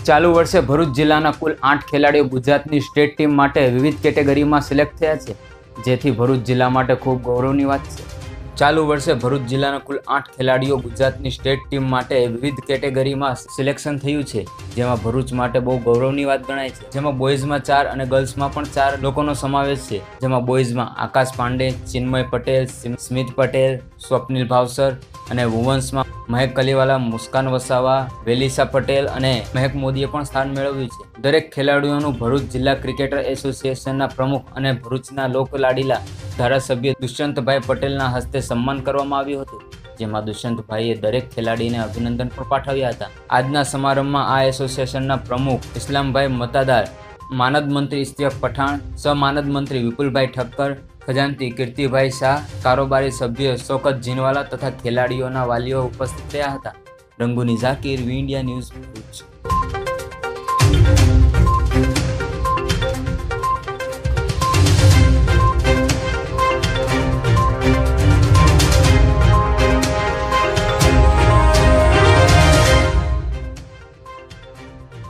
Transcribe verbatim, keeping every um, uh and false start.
ચાલુ વર્ષે ભરૂચ જિલ્લાના કુલ આઠ ખેલાડીઓ ગુજરાતની સ્ટેટ ટીમ માટે વિવિધ કેટેગરીમાં સિલેક્ટ થયા છે, જેથી ભરૂચ જિલ્લા માટે ખૂબ ગૌરવની વાત છે. ચાલુ વર્ષે ભરૂચ જિલ્લાના કુલ આઠ ખેલાડીઓ ગુજરાતની સ્ટેટ ટીમ માટે વિવિધ કેટેગરીમાં સિલેક્શન થયું છે, જેમાં ભરૂચ માટે બહુ ગૌરવની વાત ગણાય છે. જેમાં બોયઝમાં ચાર અને ગર્લ્સમાં પણ ચાર લોકોનો સમાવેશ છે. જેમાં બોયઝમાં આકાશ પાંડે, ચિન્મય પટેલ, સ્મિત પટેલ, સ્વપ્નિલ ભાવસર અને વુમન્સમાં મહેક કલીવાલા, મુસ્કાન વસાવા, વેલિસા પટેલ અને મહેક મોદીએ પણ સ્થાન મેળવ્યું છે. દરેક ખેલાડીઓનું ભરૂચ જિલ્લા ક્રિકેટર એસોસિએશનના પ્રમુખ અને ભરૂચના લોકલાડીલા ધારાસભ્ય દુષ્યંતભાઈ પટેલના હસ્તે સન્માન કરવામાં આવ્યું હતું, જેમાં દુષ્યંતભાઈએ દરેક ખેલાડીને અભિનંદન પણ પાઠવ્યા હતા. આજના સમારંભમાં આ એસોસિએશનના પ્રમુખ ઇસ્લામભાઈ મતાદાર, માનદ મંત્રી ઇશ્તિયાક પઠાણ, સહમાનદ મંત્રી વિપુલભાઈ ઠક્કર, ખજાનચી કીર્તિભાઈ શાહ, કારોબારી સભ્ય શૌકત જીનવાલા તથા ખેલાડીઓના વાલીઓ ઉપસ્થિત રહ્યા હતા. Ranguni Zakir, V India News Bharuch.